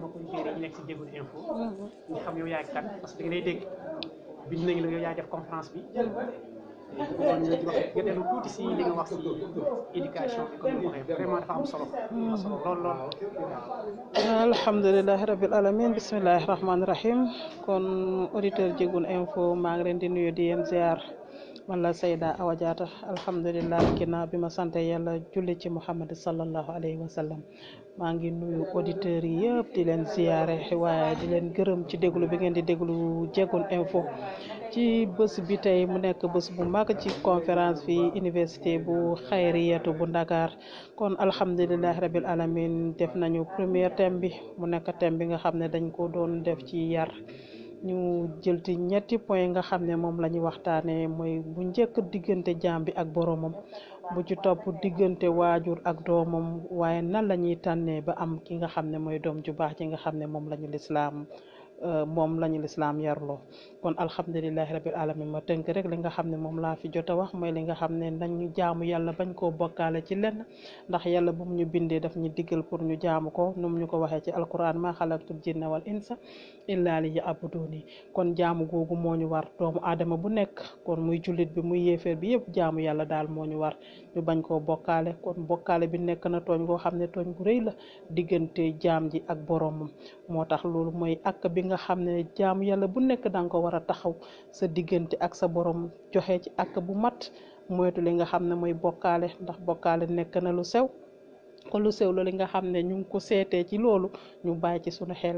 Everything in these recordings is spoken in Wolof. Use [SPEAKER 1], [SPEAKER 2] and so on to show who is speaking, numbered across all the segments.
[SPEAKER 1] mbokku auditeurs yi nekk si Jégoul Info ñu xam yow yaay kan parce que da ngay dégg bind nañu la yow yaay def conférence bi bëggoon nga di wax nga dellu tuuti si li nga wax si éducation bi comme ni waxee vraiment dafa am solo lool lool
[SPEAKER 2] alhamdulilahi rabil alamin bismillahi rahmaani rahim kon auditeur Jégoul Info maa ngi leen di nuyu di yéen ziar man la Sayda Awa Diatta alhamdulilah ginnaaw bi ma sante yàlla julli ci Muhammad sallallahu alayhi wa sallam maa ngi nuyu auditeurs yi yëpp di leen ziare waaye di leen gërëm ci déglu bi ngeen di déglu Jégoul Info ci bés bi tey mu nekk bés bu mag ci conférence fi université bu xayriyatu bu Dakar kon alhamdulilah rabil alamin def nañu premier thème bi mu nekk thème bi nga xam ne dañ ko doon def ci yar ñu jël ci ñetti point nga xam ne moom la ñu waxtaanee mooy bu njëkk diggante jaam bi ak boromam bu ci topp diggante waajur ak doomam waaye nan la ñuy tànnee ba am ki nga xam ne mooy doom ju baax ci nga xam ne moom la ñu lislaam yarloo kon alhamdulilahi rabil alamin ma tënk rek li nga xam ne moom laa fi jot a wax mooy li nga xam ne nañu jaamu yàlla bañ koo bokkaale ci lenn ndax yàlla bu mu ñu bindee daf ñu diggal pour ñu jaamu ko nu mu ñu ko waxee ci alquran ma xalaqtul jinna wal insa illa li ya'buduni kon jaamu googu moo ñu war doomu aadama bu nekk kon muy jullit bi muy yéeféer bi yëpp jaamu yàlla daal moo ñu war ñu bañ koo bokkaale kon bokkaale bi nekk na tooñ goo xam ne tooñ gu rëy la diggante jaam ji ak boromam moo tax loolu mooy ak bi nga xam ne jaamu yàlla bu nekk danga ko war a taxaw sa diggante ak sa borom joxe ci ak bu mat moytu li nga xam ne mooy bokkaale ndax bokkaale nekk na lu sew kon lu sew loolu nga xam ne ñu ngi ko seetee ci loolu ñu bàyyi ci suñu xel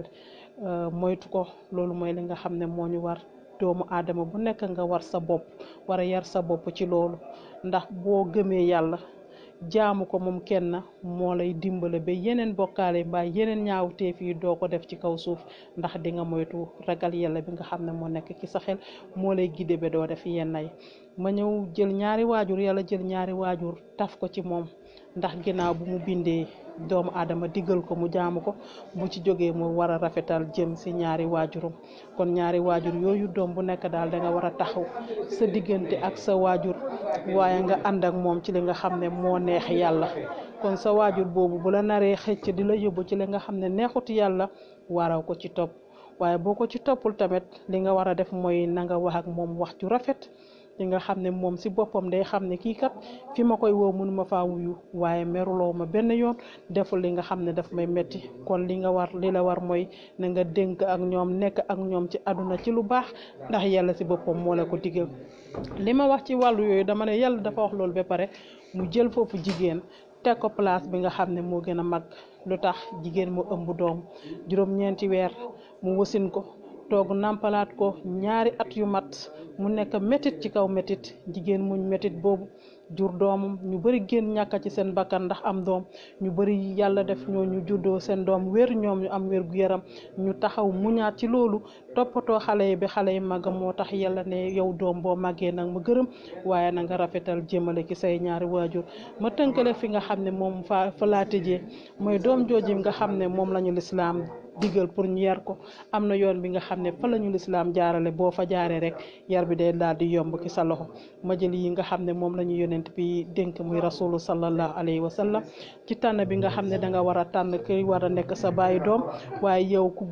[SPEAKER 2] moytu ko loolu mooy li nga xam ne moo ñu war doomu aadama bu nekk nga war sa bopp war a yar sa bopp ci loolu ndax boo gëmee yàlla jaamu ko moom kenn moo lay dimbale ba yeneen bokkaale mbaa yeneen ñaawteef yi doo ko def ci kaw suuf ndax di nga moytu ragal yàlla bi nga xam ne moo nekk ci sa xel moo lay gide ba doo def yenn yi ma ñëw jël ñaari waajur yàlla jël ñaari waajur taf ko ci moom ndax ginnaaw bu mu bindee doomu aadama diggal ko mu jaamu ko bu ci jógee mu war a rafetal jëm si ñaari waajurum kon ñaari waajur yooyu doom bu nekk daal da nga war a taxaw sa diggante ak sa waajur waaye nga ànd ak moom ci li nga xam ne moo neex yàlla kon sa waajur boobu bu la naree xëcc di la yóbbu ci li nga xam ne neexut yàlla waraw ko ci topp waaye boo ko ci toppul tamit li nga war a def mooy na nga wax ak moom wax ju rafet li nga xam ne moom si boppam day xam ne kii kat fi ma koy woo mënuma faa wuyu waaye meruloo ma benn yoon deful li nga xam ne daf may metti kon li la war mooy na nga dénk ak ñoom nekk ak ñoom ci àdduna ci lu baax ndax yàlla si boppam moo la ko digal li ma wax ci wàllu yooyu dama ne yàlla dafa wax loolu ba pare mu jël foofu jigéen teg ko place bi nga xam ne moo gën a mag lu tax jigéen mu ëmb doom juróom-ñeenti weer mu wasin ko toog nampalaat ko ñaari at yu mat mu nekk métit ci kaw métit jigéen muñ métit boobu jur doomam ñu bëri génn ñàkk ci seen bakkan ndax am doom ñu bëri yàlla def ñoo ñu juddoo seen doom wér ñoom ñu am wér gu yaram ñu taxaw muñaat ci loolu toppatoo xale yi ba xale yi màgg moo tax yàlla ne yow doom boo màggee nag ma gërëm waaye na nga rafetal jëmale ci say ñaari waajur ma tënkale fi nga xam ne moom fa laa tëjee mooy doom jooji nga xam ne moom lañu lislaam digal pour ñu yar ko am na yoon bi nga xam ne fa la ñu lislaam jaarale boo fa jaaree rek yar bi day daal di yomb ki sa loxo ma jël yi nga xam ne moom la ñu yonent bi dénk muy rasulu sallallahu alayhi wa sallam ci tànn bi nga xam ne da nga war a tànn ki war a nekk sa bàyyi doom waaye yow ku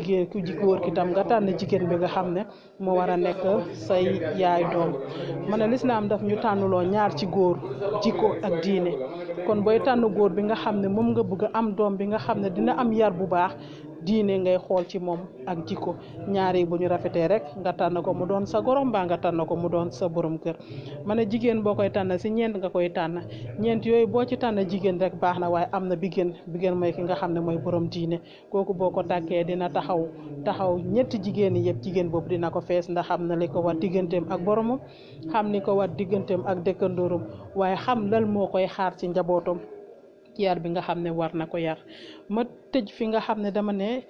[SPEAKER 2] góor ki tam nga tànn jigéen bi nga xam ne moo war a nekk say yaay doom ma ne lislaam daf ñu tànnuloo ñaar ci góor jikko ak diine kon booy tànn góor bi nga xam ne moom nga bëgg am doom bi nga xam ne dina am yar bu baax diine ngay xool ci moom ak jikko ñaari bu ñu rafetee rek nga tànn ko mu doon sa gorom mbaa nga tànn ko mu doon sa borom kër ma ne jigéen boo koy tànn si ñeent nga koy tànn ñeent yooyu boo ci tànn jigéen rek baax na waaye am na bi gën mooy ki nga xam ne mooy borom diine kooku boo ko tàkkee dina taxaw ñetti jigéen yi yëpp jigéen boobu dina ko fees ndax xam na li ko war digganteem ak boromam xam ni ko war digganteem ak dëkkandóoram waaye xam lal moo koy xaar ci njabootam yar bi nga xam ne war na ko yar ma tëj fi nga xam ne dama ne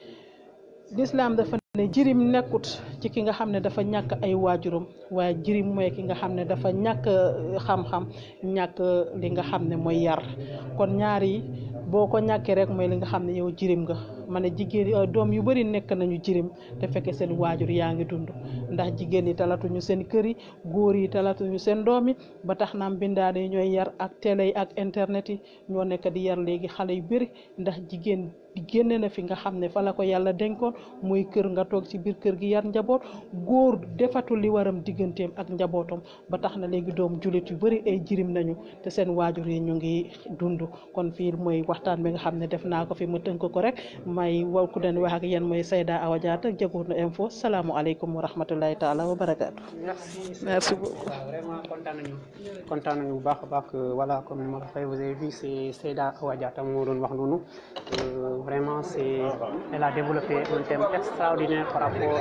[SPEAKER 2] lislaam dafa ne jirim nekkut ci ki nga xam ne dafa ñàkk ay waajuram waaye jirim mooy ki nga xam ne dafa ñàkk xam-xam ñàkk li nga xam ne mooy yar kon ñaar yi boo ko ñàkkee rek mooy li nga xam ne yow jirim nga ma ne jigéen doom yu bëri nekk nañu jirim te fekke seen waajur yaa ngi dund ndax jigéen yi talatuñu seen kër yi góor yi talatuñu seen doom yi ba tax naam bindaane yi ñooy yar ak télé yi ak internet yi ñoo nekk di yar léegi xale yu bëri ndax jigéen di génne na fi nga xam ne fa la ko yàlla dénkoon muy kër nga toog ci biir kër gi yar njaboot góor defatul li waram digganteem ak njabootam ba tax na léegi doom julit yu bëri ay jirim nañu te seen waajur yi ñu ngi dund kon fii mooy waxtaan bi nga xam ne def naa ko fi ma tënk ko rek may waw ku den wax ak yéen mooy Seyda Awa Diatta Jeguna Info salaamualeykum wa rahmatullahi taala wa barakaatu. Merci beaucoup.
[SPEAKER 1] Vraiment kontaan nañu bu baax a baax voilà comme ni ma la waxee vous avez vu c'est Seyda Awa Diatta moo doon wax noonu vraiment elle a développé un thème extraordinaire par rapport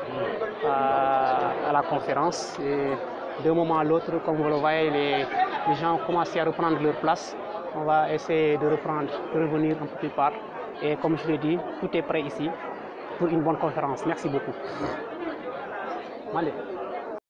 [SPEAKER 1] à la conférence et d'un moment à l'autre comme vous le voyez les gens ont commencé à reprendre leur place. On va essayer de revenir un peu plus tard et comme je l'ai dit tout est prêt ici pour une bonne conférence. Merci beaucoup. Allez.